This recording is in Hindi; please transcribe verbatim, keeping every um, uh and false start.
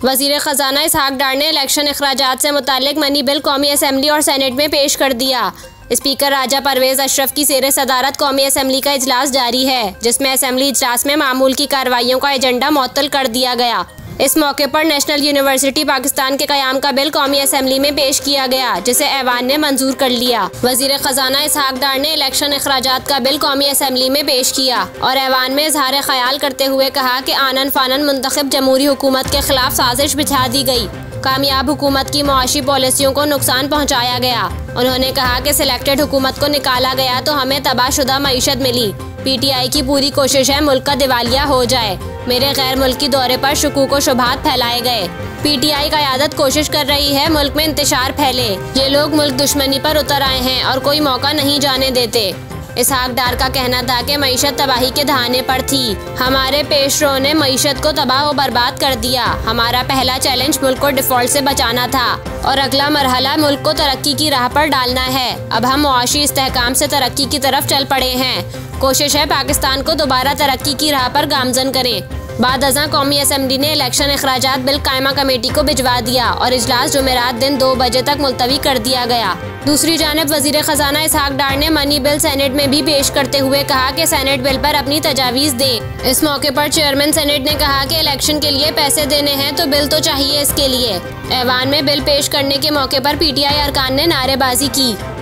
वज़ीर ख़जाना इसहाक डार ने इलेक्शन अखराजात से मुताल्लिक मनी बिल कौमी असम्बली और सेनेट में पेश कर दिया। स्पीकर राजा परवेज अशरफ की ज़ेर सदारत कौमी असम्बली का इजलास जारी है, जिसमें असम्बली इजलास में मामूल की कार्रवाइयों का एजेंडा मुअत्तल कर दिया गया। इस मौके पर नेशनल यूनिवर्सिटी पाकिस्तान के क़याम का बिल कौमी असम्बली में पेश किया गया, जिसे ऐवान ने मंजूर कर लिया। वज़ीर ख़जाना इसहाक डार ने इलेक्शन अखराजात का बिल कौमी असम्बली में पेश किया और ऐवान में इजहार ख्याल करते हुए कहा कि आनन फानन मुंतखब जमहूरी हुकूमत के खिलाफ साजिश बिछा दी गई। कामयाब हुकूमत की मुआशी पॉलिसियों को नुकसान पहुँचाया गया। उन्होंने कहा कि सिलेक्टेड हुकूमत को निकाला गया तो हमें तबाहशुदा मईशत मिली। पी टी आई की पूरी कोशिश है मुल्क का दिवालिया हो जाए। मेरे गैर मुल्की दौरे पर शकूक व शुबहात फैलाए गए। पी टी आई क़यादत कोशिश कर रही है मुल्क में इंतशार फैले। ये लोग मुल्क दुश्मनी पर उतर आए हैं और कोई मौका नहीं जाने देते। इसहाक डार का कहना था कि मईशत तबाही के दहाने पर थी। हमारे पेशरों ने मईशत को तबाह व बर्बाद कर दिया। हमारा पहला चैलेंज मुल्क को डिफॉल्ट से बचाना था और अगला मरहला मुल्क को तरक्की की राह पर डालना है। अब हम मुआशी इस्तेहकाम से तरक्की की तरफ चल पड़े हैं। कोशिश है पाकिस्तान को दोबारा तरक्की की राह पर गामजन करें। बाद अज़ां कौमी असम्बली ने इलेक्शन अखराजात बिल कायमा कमेटी को भिजवा दिया और इजलास जुमेरात दिन दो बजे तक मुलतवी कर दिया गया। दूसरी जानब वज़ीर ख़जाना इसहाक डार ने मनी बिल सेनेट में भी पेश करते हुए कहा कि सेनेट बिल पर अपनी तजावीज़ दे। इस मौके पर चेयरमैन सेनेट ने कहा कि इलेक्शन के लिए पैसे देने हैं तो बिल तो चाहिए इसके लिए। ऐवान में बिल पेश करने के मौके पर पी टी आई अरकान ने नारेबाजी की।